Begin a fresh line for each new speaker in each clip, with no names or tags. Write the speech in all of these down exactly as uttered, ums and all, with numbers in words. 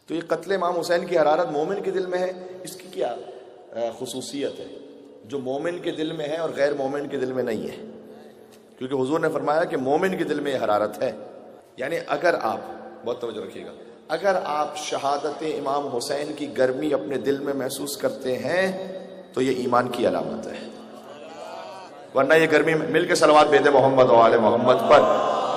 تو یہ قتل امام حسین کی حرارت مومن کے دل میں ہے، اس کی کیا خصوصیت ہے جو مومن کے دل میں ہے اور غیر مومن کے دل میں نہیں ہے؟ کیونکہ حضور نے فرمایا کہ مومن کے دل میں یہ حرارت ہے. یعنی اگر آپ، بہت توجہ رکھیے گا، اگر آپ شہادت امام حسین کی گرمی اپنے دل میں محسوس کرتے ہیں تو یہ ایمان کی علامت ہے، ورنہ یہ گرمی مل کے صلوات بھیجے محمد و آل محمد پر.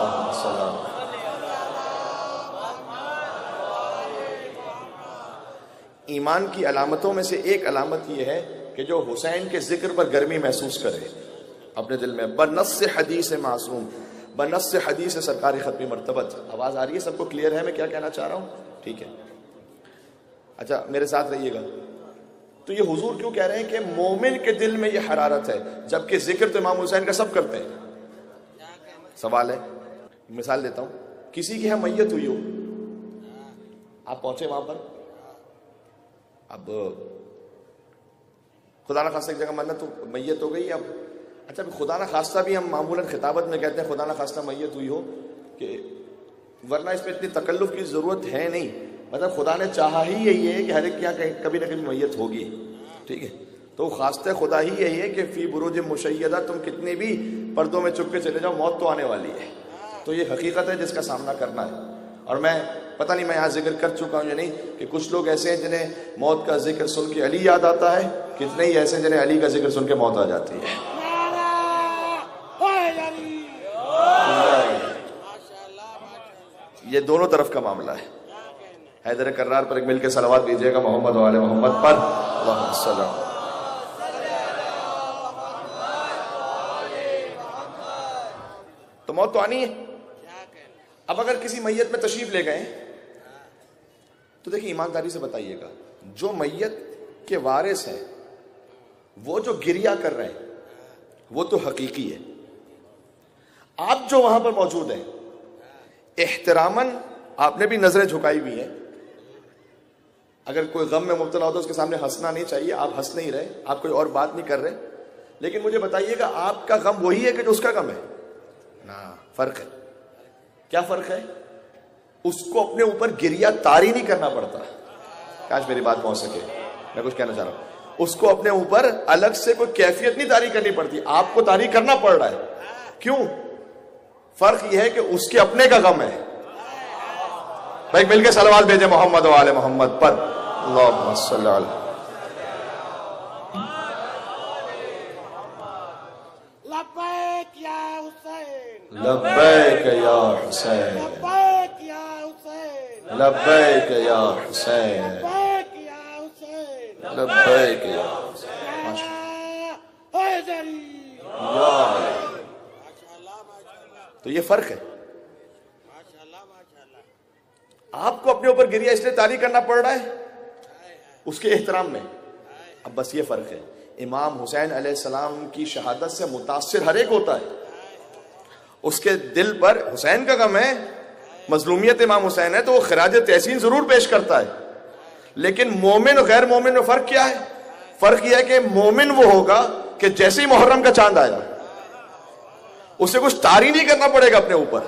ایمان کی علامتوں میں سے ایک علامت یہ ہے کہ جو حسین کے ذکر پر گرمی محسوس کرے اپنے دل میں، بنص حدیث معصوم، بنص حدیث سرکار ختمی مرتبت. آواز آ رہی ہے؟ سب کو کلیئر ہے میں کیا کہنا چاہ رہا ہوں؟ ٹھیک ہے، اچھا میرے ساتھ رہیے گا. تو یہ حضور کیوں کہہ رہے ہیں کہ مومن کے دل میں یہ حرارت ہے، جبکہ ذکر تو امام حسین کا سب کرتے ہیں؟ سوال ہے، مثال دیتا ہوں. کسی کی یہاں میت ہوئی ہو، آپ پہنچے وہاں پر، اب خدا نہ خواستہ ایک جگہ منت تو میت ہو گئی. اب اچھا خدا نہ خواستہ بھی ہم معمولاً خطابت میں کہتے ہیں خدا نہ خواستہ میت ہوئی ہو، کہ ورنہ اس میں اتنی تکلف کی ضرورت ہے نہیں. مطلب خدا نے چاہا ہی یہی ہے کہ ہر ایک یہاں کبھی نہ کبھی میت ہوگی، ٹھیک ہے. تو خواستہ خدا ہی یہی ہے کہ فی بروج مشیدہ تم کتنے بھی پردوں میں چھپ کے چلے جاؤ، موت تو آنے والی ہے. تو یہ حقیقت ہے جس کا سامنا کرنا ہے. اور میں پتہ نہیں میں یہاں ذکر کر چکا ہوں یا نہیں کہ کچھ لوگ ایسے ہیں جنہیں موت کا ذکر سن کے علی یاد آتا ہے، کتنے ہی ایسے ہیں جنہیں علی کا ذکر سن کے موت آ جاتی ہے. یہ دونوں طرف کا معاملہ ہے. حیدر کرار پر ایک مل کے صلوات دیجیے گا محمد و آل محمد پر. اللہم صلی اللہ. تو موت تو آنی ہے. اب اگر کسی میت میں تشریف لے گئے تو دیکھیں ایمانداری سے بتائیے گا، جو میت کے وارث ہیں وہ جو گریہ کر رہے ہیں وہ تو حقیقی ہے. آپ جو وہاں پر موجود ہیں احتراماً آپ نے بھی نظریں جھکائی ہوئی ہیں. اگر کوئی غم میں مبتلا ہو تو اس کے سامنے ہنسنا نہیں چاہیے. آپ ہنس نہیں رہے، آپ کوئی اور بات نہیں کر رہے، لیکن مجھے بتائیے گا آپ کا غم وہی ہے کہ جو اس کا غم ہے؟ نا، فرق ہے. کیا فرق ہے؟ اس کو اپنے اوپر گریہ طاری نہیں کرنا پڑتا. کاش میری بات پہنچ سکے، میں کچھ کہنا چاہ رہا ہوں. اس کو اپنے اوپر الگ سے کوئی کیفیت نہیں طاری کرنی پڑتی، آپ کو طاری کرنا پڑ رہا ہے. کیوں؟ فرق یہ ہے کہ اس کے اپنے کا غم ہے. بھائی مل کے صلوات بھیجے محمد و آل محمد پر. اللہم صلی علی.
لبیک یا حسین،
لبیک یا حسین،
لبیک یا حسین،
لبیک یا حسین،
لبیک یا حسین،
لبیک یا حسین.
حیدری.
یا علی. تو یہ فرق ہے. آپ کو اپنے اوپر گریہ اس لیے طاری کرنا پڑ رہا ہے اس کے احترام میں. اب بس یہ فرق ہے. امام حسین علیہ السلام کی شہادت سے متاثر ہر ایک ہوتا ہے. اس کے دل پر حسین کا غم ہے، مظلومیت امام حسین ہے، تو وہ خراج تحسین ضرور پیش کرتا ہے. لیکن مومن اور غیر مومن میں فرق کیا ہے؟ فرق یہ ہے کہ مومن وہ ہوگا کہ جیسے ہی محرم کا چاند آیا اسے کچھ طاری نہیں کرنا پڑے گا اپنے اوپر.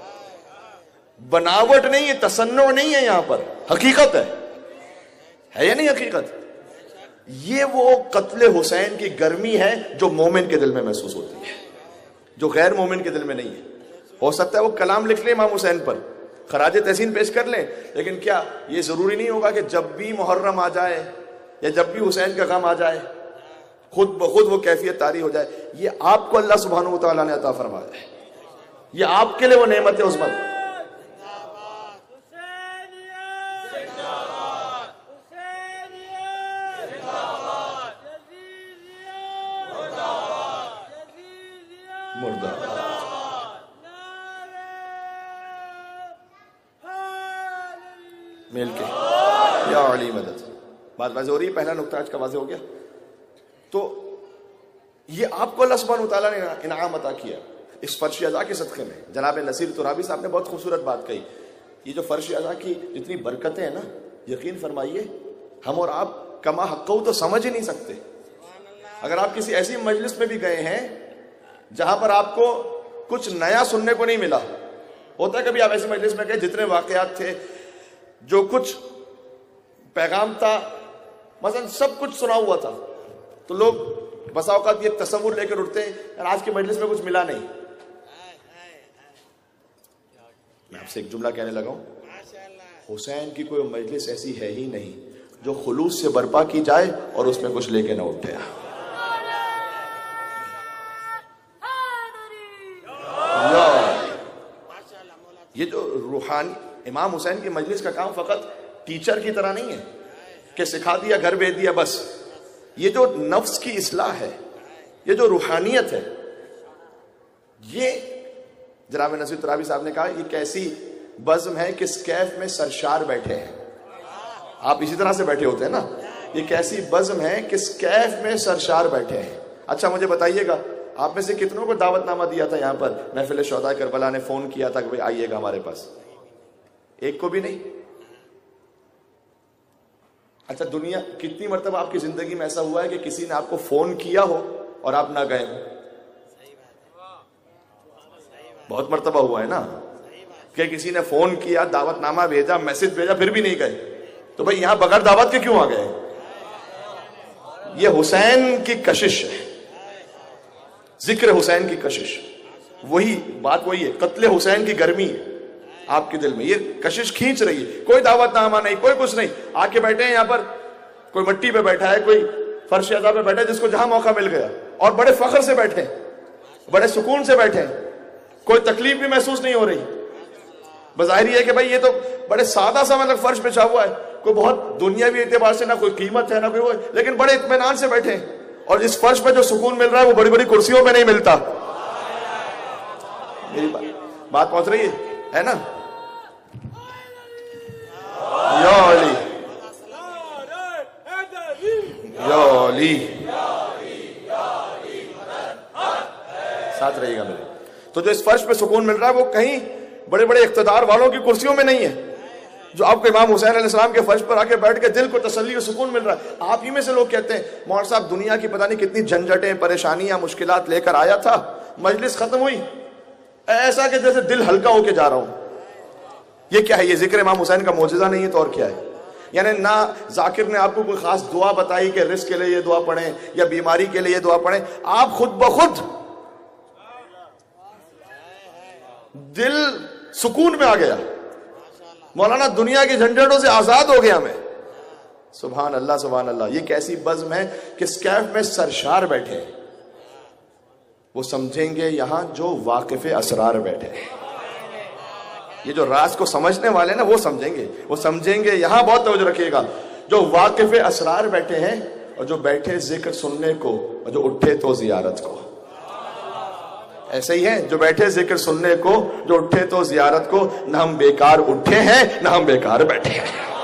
بناوٹ نہیں ہے، تصنع نہیں ہے، یہاں پر حقیقت ہے. ہے یا نہیں حقیقت؟ یہ وہ قتل حسین کی گرمی ہے جو مومن کے دل میں محسوس ہوتی ہے، جو غیر مومن کے دل میں نہیں ہے. ہو سکتا ہے وہ کلام لکھ لیں امام حسین پر، خراج تحسین پیش کر لیں، لیکن کیا یہ ضروری نہیں ہوگا کہ جب بھی محرم آ جائے یا جب بھی حسین کا غم آ جائے خود بخود وہ کیفیت طاری ہو جائے؟ یہ آپ کو اللہ سبحانہ و تعالیٰ نے عطا فرمایا ہے. یہ آپ کے لیے وہ نعمت ہے عظمت. مردہ مل کے یا علی مدد. بات واضح ہو رہی ہے؟ پہلا نقطہ آج کا واضح ہو گیا. تو یہ آپ کو اللہ سبحانہ و تعالیٰ نے انعام عطا کیا اس فرش اعضاء کے صدقے میں. جناب نصیر ترابی صاحب نے بہت خوبصورت بات کہی. یہ جو فرش اعضاء کی جتنی برکتیں ہیں نا، یقین فرمائیے ہم اور آپ کما حقہ تو سمجھ ہی نہیں سکتے. اگر آپ کسی ایسی مجلس میں بھی گئے ہیں جہاں پر آپ کو کچھ نیا سننے کو نہیں ملا، ہوتا ہے کبھی آپ ایسی مجلس میں گئے جتنے واقعات تھے، جو کچھ پیغام تھا، مثلا سب کچھ سنا ہوا تھا، تو لوگ بسا اوقات یہ تصور لے کر اٹھتے ہیں یار آج کے مجلس میں کچھ ملا نہیں. میں آپ سے ایک جملہ کہنے لگا ہوں، حسین کی کوئی مجلس ایسی ہے ہی نہیں جو خلوص سے برپا کی جائے اور اس میں کچھ لے کے نہ اٹھے. یہ جو روحانی امام حسین کی مجلس کا کام فقط ٹیچر کی طرح نہیں ہے کہ سکھا دیا گھر بھیج دیا بس. یہ جو نفس کی اصلاح ہے، یہ جو روحانیت ہے، یہ جناب نصیر ترابی صاحب نے کہا یہ کیسی بزم ہے کہ اس کیف میں سرشار بیٹھے ہیں. آپ اسی طرح سے بیٹھے ہوتے ہیں نا. یہ کیسی بزم ہے کہ اس کیف میں سرشار بیٹھے ہیں. اچھا مجھے بتائیے گا آپ میں سے کتنوں کو دعوت نامہ دیا تھا یہاں پر؟ محفل شہداء کربلا نے فون کیا تھا کہ بھئی آئیے گا ہمارے پاس؟ ایک کو بھی نہیں. اچھا دنیا کتنی مرتبہ آپ کی زندگی میں ایسا ہوا ہے کہ کسی نے آپ کو فون کیا ہو اور آپ نہ گئے ہو؟ بہت مرتبہ ہوا ہے نا کہ کسی نے فون کیا، دعوت نامہ بھیجا، میسج بھیجا، پھر بھی نہیں گئے. تو بھئی یہاں بغیر دعوت کے کیوں آ گئے؟ یہ حسین کی کشش ہے، ذکر حسین کی کشش. وہی بات وہی ہے، قتل حسین کی گرمی ہے آپ کے دل میں، یہ کشش کھینچ رہی ہے. کوئی دعوت نامہ نہیں، کوئی کچھ نہیں، آ کے بیٹھے ہیں یہاں پر. کوئی مٹی پہ بیٹھا ہے، کوئی فرش عزا پہ بیٹھا ہے، جس کو جہاں موقع مل گیا، اور بڑے فخر سے بیٹھے ہیں، بڑے سکون سے بیٹھے ہیں، کوئی تکلیف بھی محسوس نہیں ہو رہی. بظاہر یہ ہے کہ بھائی یہ تو بڑے سادہ سا مطلب فرش بچھا ہوا ہے، کوئی بہت دنیاوی اعتبار سے نہ کوئی قیمت ہے نہ کوئی وہ، لیکن بڑے اطمینان سے بیٹھے ہیں. اور اس فرش پہ جو سکون مل رہا ہے وہ بڑی بڑی کرسیوں پہ نہیں ملتا. میری بات پہنچ رہی ہے نا؟ یا علی یا علی ساتھ رہیے گا میرے. تو جو اس فرش پہ سکون مل رہا ہے وہ کہیں بڑے بڑے اقتدار والوں کی کرسیوں میں نہیں ہے. جو آپ کو امام حسین علیہ السلام کے فرش پر آ کے بیٹھ کے دل کو تسلی و سکون مل رہا ہے. آپ ہی میں سے لوگ کہتے ہیں مولانا صاحب دنیا کی پتہ نہیں کتنی جھنجھٹیں، پریشانیاں، مشکلات لے کر آیا تھا، مجلس ختم ہوئی ایسا کہ جیسے دل ہلکا ہو کے جا رہا ہوں. یہ کیا ہے؟ یہ ذکر امام حسین کا معجزہ نہیں ہے تو اور کیا ہے؟ یعنی نہ ذاکر نے آپ کو کوئی خاص دعا بتائی کہ رزق کے لیے یہ دعا پڑھیں یا بیماری کے لیے یہ دعا پڑھیں، آپ خود بخود دل سکون میں آ گیا. مولانا دنیا کی جھنجھٹوں سے آزاد ہو گیا میں. سبحان اللہ سبحان اللہ. یہ کیسی بزم ہے کہ اس کیف میں سرشار بیٹھے ہیں. وہ سمجھیں گے یہاں جو واقف اسرار بیٹھے ہیں. یہ جو راز کو سمجھنے والے نا وہ سمجھیں گے، وہ سمجھیں گے یہاں. بہت توجہ رکھیے گا. جو واقف اسرار بیٹھے ہیں اور جو بیٹھے ذکر سننے کو اور جو اٹھے تو زیارت کو. ایسے ہی ہیں جو بیٹھے ذکر سننے کو، جو اٹھے تو زیارت کو. نہ ہم بیکار اٹھے ہیں نہ ہم بیکار بیٹھے ہیں.